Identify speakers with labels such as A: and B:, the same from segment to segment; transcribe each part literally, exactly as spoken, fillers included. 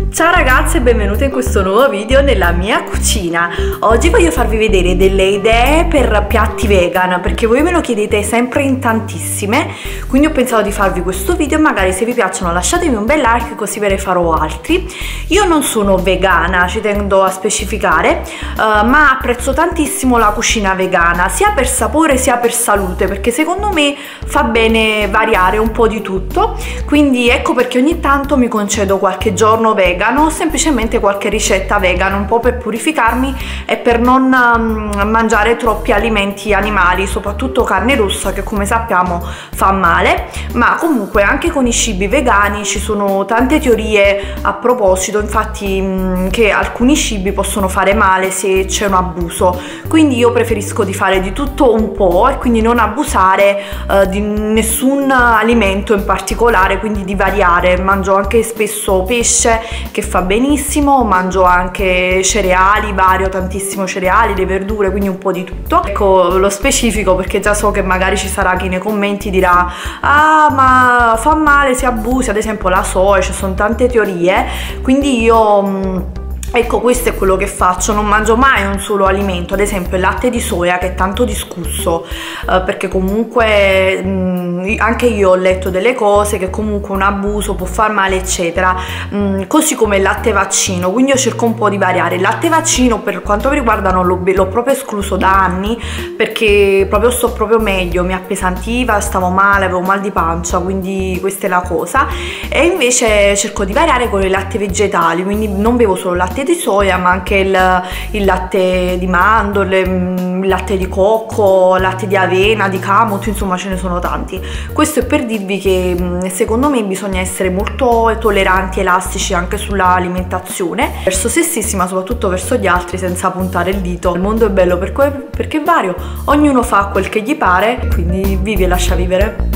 A: Ciao ragazze e benvenute in questo nuovo video nella mia cucina. Oggi voglio farvi vedere delle idee per piatti vegan, perché voi me lo chiedete sempre in tantissime, quindi ho pensato di farvi questo video. Magari se vi piacciono lasciatemi un bel like, così ve ne farò altri. Io non sono vegana, ci tengo a specificare, uh, ma apprezzo tantissimo la cucina vegana, sia per sapore sia per salute, perché secondo me fa bene variare un po' di tutto. Quindi ecco perché ogni tanto mi concedo qualche giorno vegano, semplicemente qualche ricetta vegana, un po' per purificarmi e per non um, mangiare troppi alimenti animali, soprattutto carne rossa, che come sappiamo fa male. Ma comunque anche con i cibi vegani ci sono tante teorie a proposito, infatti mh, che alcuni cibi possono fare male se c'è un abuso, quindi io preferisco di fare di tutto un po' e quindi non abusare uh, di nessun alimento in particolare, quindi di variare. Mangio anche spesso pesce, che fa benissimo, mangio anche cereali, vario tantissimo cereali, le verdure, quindi un po' di tutto. Ecco lo specifico, perché già so che magari ci sarà chi nei commenti dirà ah ma fa male se abusi, ad esempio la soia, ci sono tante teorie, quindi io mh, ecco, questo è quello che faccio, non mangio mai un solo alimento. Ad esempio il latte di soia, che è tanto discusso, eh, perché comunque mh, anche io ho letto delle cose che comunque un abuso può far male eccetera, mh, così come il latte vaccino, quindi io cerco un po' di variare. Il latte vaccino per quanto mi riguarda non l'ho, l'ho proprio escluso da anni, perché proprio sto proprio meglio, mi appesantiva, stavo male, avevo mal di pancia, quindi questa è la cosa. E invece cerco di variare con i latte vegetali, quindi non bevo solo latte di soia, ma anche il, il latte di mandorle, il latte di cocco, latte di avena, di camut, insomma ce ne sono tanti. Questo è per dirvi che secondo me bisogna essere molto tolleranti, elastici anche sull'alimentazione, verso se stessi ma soprattutto verso gli altri, senza puntare il dito. Il mondo è bello perché, perché è vario, ognuno fa quel che gli pare, quindi vivi e lascia vivere.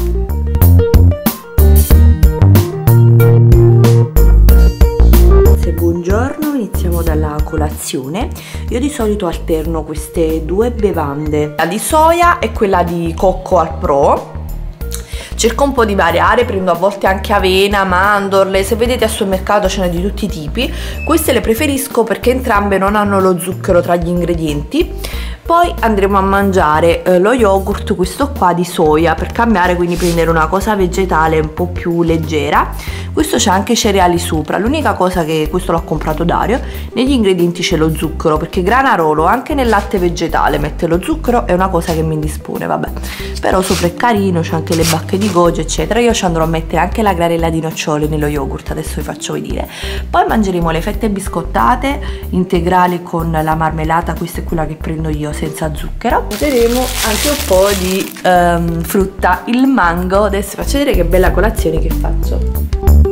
A: Buongiorno, iniziamo dalla colazione. Io di solito alterno queste due bevande, la di soia e quella di cocco al pro. Cerco un po' di variare, prendo a volte anche avena, mandorle, se vedete al supermercato ce ne di tutti i tipi. Queste le preferisco perché entrambe non hanno lo zucchero tra gli ingredienti. Poi andremo a mangiare eh, lo yogurt, questo qua di soia, per cambiare, quindi prendere una cosa vegetale un po' più leggera. Questo c'è anche i cereali sopra, l'unica cosa che questo l'ho comprato Dario, negli ingredienti c'è lo zucchero, perché Granarolo anche nel latte vegetale mette lo zucchero, è una cosa che mi indispone, vabbè. Però sopra è carino, c'è anche le bacche di goji eccetera. Io ci andrò a mettere anche la granella di nocciole nello yogurt, adesso vi faccio vedere. Poi mangeremo le fette biscottate integrali con la marmellata, questa è quella che prendo io senza zucchero. Mangeremo anche un po' di um, frutta, il mango. Adesso vi faccio vedere che bella colazione che faccio.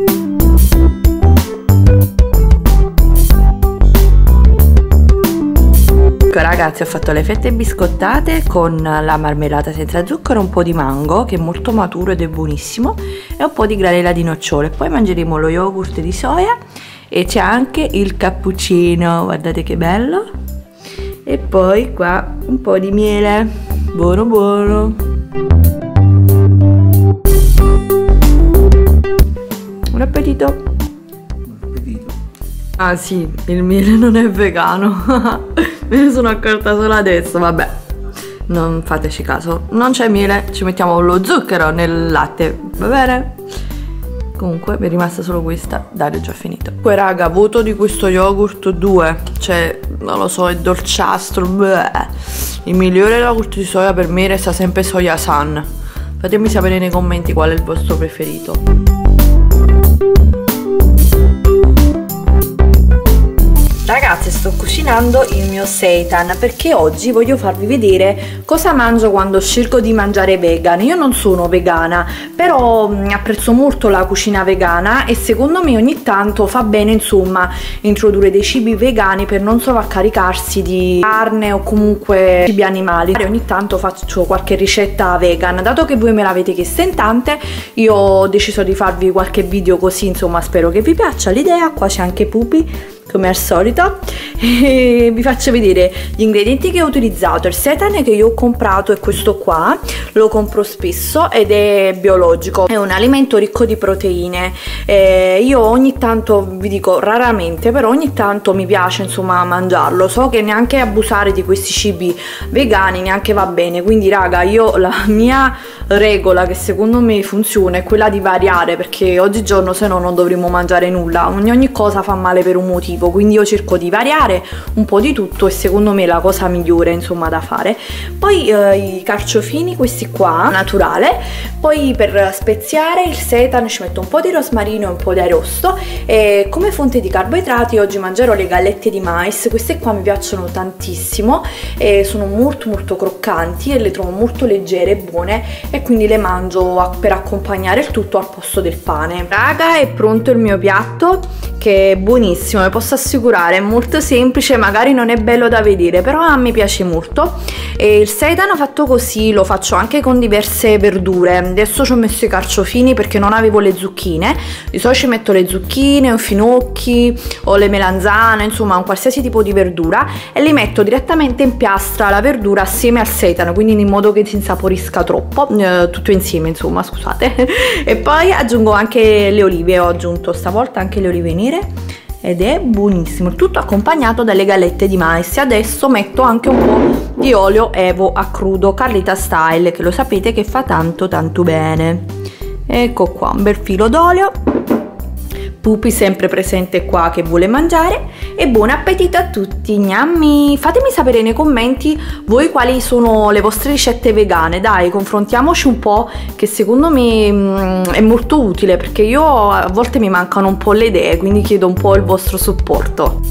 A: Ecco ragazzi, ho fatto le fette biscottate con la marmellata senza zucchero, un po' di mango che è molto maturo ed è buonissimo, e un po' di granella di nocciole. Poi mangeremo lo yogurt di soia e c'è anche il cappuccino, guardate che bello. E poi qua un po' di miele, buono buono. Buon appetito.
B: Buon appetito.
A: Ah sì, il miele non è vegano. Me ne sono accorta solo adesso, vabbè, non fateci caso, non c'è miele, ci mettiamo lo zucchero nel latte, va bene? Comunque mi è rimasta solo questa, Dario già finito. Poi raga, voto di questo yogurt due, cioè non lo so, è dolciastro, bleh. Il migliore yogurt di soia per me resta sempre Soya Sun. Fatemi sapere nei commenti qual è il vostro preferito. Ragazzi, sto cucinando il mio seitan perché oggi voglio farvi vedere cosa mangio quando scelgo di mangiare vegan. Io non sono vegana, però mh, apprezzo molto la cucina vegana e secondo me ogni tanto fa bene insomma introdurre dei cibi vegani per non sovraccaricarsi di carne o comunque cibi animali. Ogni tanto faccio qualche ricetta vegan, dato che voi me l'avete chiesta in tante, io ho deciso di farvi qualche video così, insomma spero che vi piaccia l'idea. Qua c'è anche Pupi come al solito, e vi faccio vedere gli ingredienti che ho utilizzato. Il seitan che io ho comprato è questo qua, lo compro spesso ed è biologico, è un alimento ricco di proteine. Eh, io ogni tanto, vi dico raramente, però ogni tanto mi piace insomma mangiarlo. So che neanche abusare di questi cibi vegani neanche va bene, quindi raga, io la mia regola che secondo me funziona è quella di variare, perché oggigiorno se no non dovremmo mangiare nulla, ogni, ogni cosa fa male per un motivo, quindi io cerco di variare un po' di tutto e secondo me è la cosa migliore insomma da fare. Poi eh, i carciofini, questi qua, naturale. Poi per speziare il seitan ci metto un po' di rosmarino e un po' di arosto, e come fonte di carboidrati oggi mangerò le gallette di mais. Queste qua mi piacciono tantissimo e sono molto molto croccanti e le trovo molto leggere e buone, e quindi le mangio per accompagnare il tutto al posto del pane. Raga, è pronto il mio piatto, che è buonissimo, vi posso assicurare, è molto semplice, magari non è bello da vedere, però a me piace molto. E il seitan fatto così lo faccio anche con diverse verdure. Adesso ci ho messo i carciofini perché non avevo le zucchine, di solito ci metto le zucchine o i finocchi o le melanzane, insomma un qualsiasi tipo di verdura, e li metto direttamente in piastra la verdura assieme al seitan, quindi in modo che si insaporisca troppo, eh, tutto insieme insomma, scusate. E poi aggiungo anche le olive, ho aggiunto stavolta anche le olive nere ed è buonissimo, tutto accompagnato dalle gallette di mais. Adesso metto anche un po' di olio Evo a crudo Carlita Style, che lo sapete che fa tanto tanto bene. Ecco qua, un bel filo d'olio. Pupi sempre presente qua che vuole mangiare, e buon appetito a tutti, gnammi. Fatemi sapere nei commenti voi quali sono le vostre ricette vegane, dai, confrontiamoci un po', che secondo me mh, è molto utile, perché io a volte mi mancano un po' le idee, quindi chiedo un po' il vostro supporto.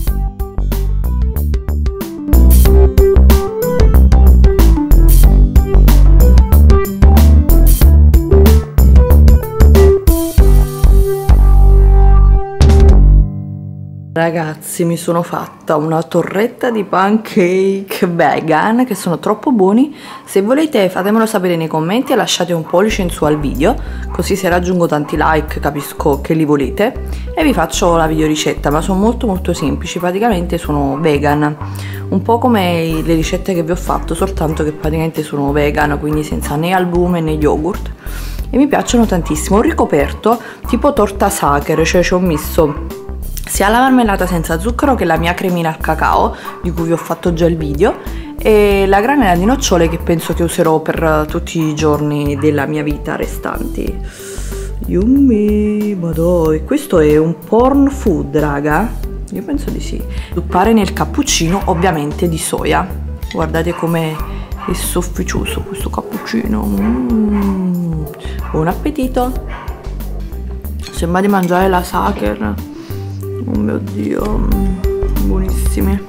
A: Ragazzi, mi sono fatta una torretta di pancake vegan che sono troppo buoni. Se volete fatemelo sapere nei commenti e lasciate un pollice in su al video, così se raggiungo tanti like capisco che li volete e vi faccio la videoricetta. Ma sono molto molto semplici, praticamente sono vegan, un po' come le ricette che vi ho fatto, soltanto che praticamente sono vegan, quindi senza né albume né yogurt, e mi piacciono tantissimo. Ho ricoperto tipo torta sacher, cioè ci ho messo sia la marmellata senza zucchero che la mia cremina al cacao, di cui vi ho fatto già il video, e la granella di nocciole che penso che userò per tutti i giorni della mia vita restanti. Yummy, madò, questo è un porn food, raga? Io penso di sì. Zuppare nel cappuccino, ovviamente di soia. Guardate com'è è sofficioso questo cappuccino. Mm. Buon appetito. Sembra di mangiare la sacher. Oh mio Dio, buonissimi.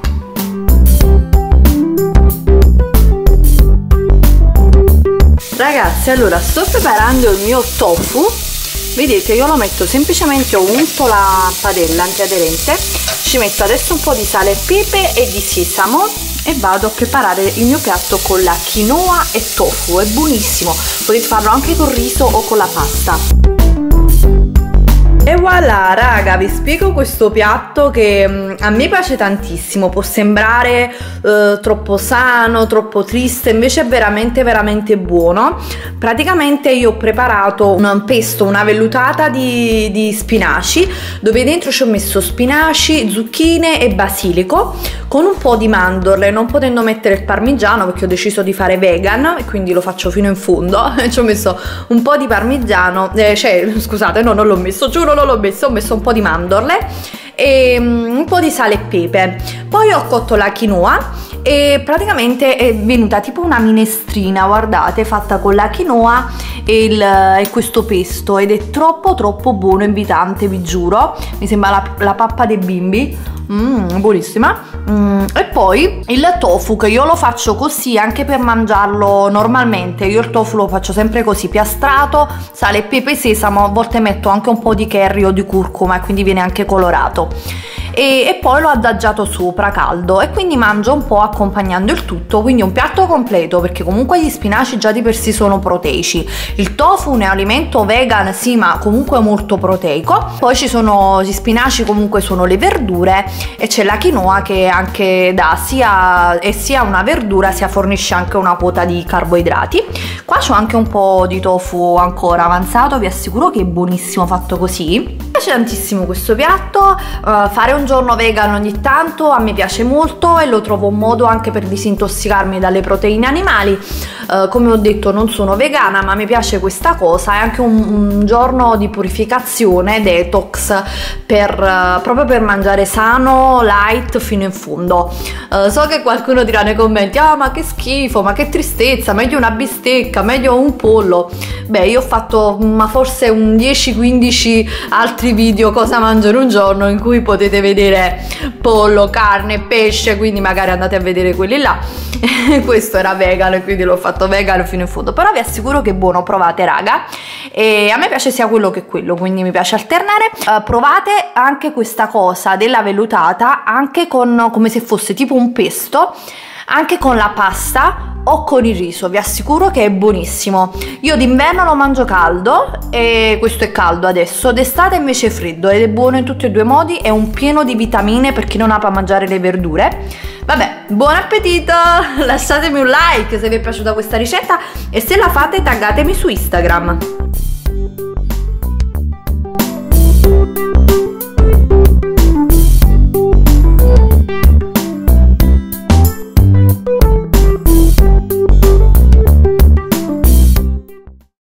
A: Ragazzi, allora sto preparando il mio tofu. Vedete, io lo metto semplicemente, ho unto la padella antiaderente, ci metto adesso un po' di sale e pepe e di sesamo e vado a preparare il mio piatto con la quinoa e tofu. È buonissimo, potete farlo anche col riso o con la pasta. E voilà raga, vi spiego questo piatto che mh, a me piace tantissimo. Può sembrare eh, troppo sano, troppo triste, invece è veramente veramente buono. Praticamente io ho preparato un pesto, una vellutata di, di spinaci, dove dentro ci ho messo spinaci, zucchine e basilico, con un po' di mandorle, non potendo mettere il parmigiano perché ho deciso di fare vegan e quindi lo faccio fino in fondo. Ci ho messo un po' di parmigiano, eh, cioè scusate, no, non l'ho messo, giuro non l'ho messo, ho messo un po' di mandorle e um, un po' di sale e pepe. Poi ho cotto la quinoa e praticamente è venuta tipo una minestrina, guardate, fatta con la quinoa e, il, e questo pesto, ed è troppo troppo buono, invitante, vi giuro, mi sembra la, la pappa dei bimbi. Mm, buonissima. Mm, e poi il tofu, che io lo faccio così anche per mangiarlo normalmente. Io il tofu lo faccio sempre così, piastrato, sale, pepe, sesamo, a volte metto anche un po' di curry o di curcuma e quindi viene anche colorato. e, e poi l'ho adagiato sopra caldo e quindi mangio un po' accompagnando il tutto, quindi un piatto completo perché comunque gli spinaci già di per sé sono proteici, il tofu è un alimento vegan sì ma comunque molto proteico, poi ci sono gli spinaci, comunque sono le verdure, e c'è la quinoa che anche dà sia, è sia una verdura sia fornisce anche una quota di carboidrati. Qua c'ho anche un po' di tofu ancora avanzato, vi assicuro che è buonissimo fatto così. Mi piace tantissimo questo piatto, uh, fare un giorno vegan ogni tanto a me piace molto e lo trovo un modo anche per disintossicarmi dalle proteine animali. Uh, come ho detto non sono vegana ma mi piace questa cosa, è anche un, un giorno di purificazione, detox, per, uh, proprio per mangiare sano, light fino in fondo. Uh, so che qualcuno dirà nei commenti: ah ma che schifo, ma che tristezza, meglio una bistecca, meglio un pollo. Beh, io ho fatto ma forse un dieci quindici altri video cosa mangio in un giorno in cui potete vedere pollo, carne, pesce, quindi magari andate a vedere quelli là. Questo era vegan e quindi l'ho fatto vegan fino in fondo, però vi assicuro che è buono, provate raga, e a me piace sia quello che quello, quindi mi piace alternare. Uh, provate anche questa cosa della vellutata anche con, come se fosse tipo un pesto, anche con la pasta o con il riso, vi assicuro che è buonissimo. Io d'inverno lo mangio caldo e questo è caldo adesso, d'estate invece è freddo ed è buono in tutti e due i modi, è un pieno di vitamine per chi non ama mangiare le verdure. Vabbè, buon appetito, lasciatemi un like se vi è piaciuta questa ricetta e se la fate taggatemi su Instagram.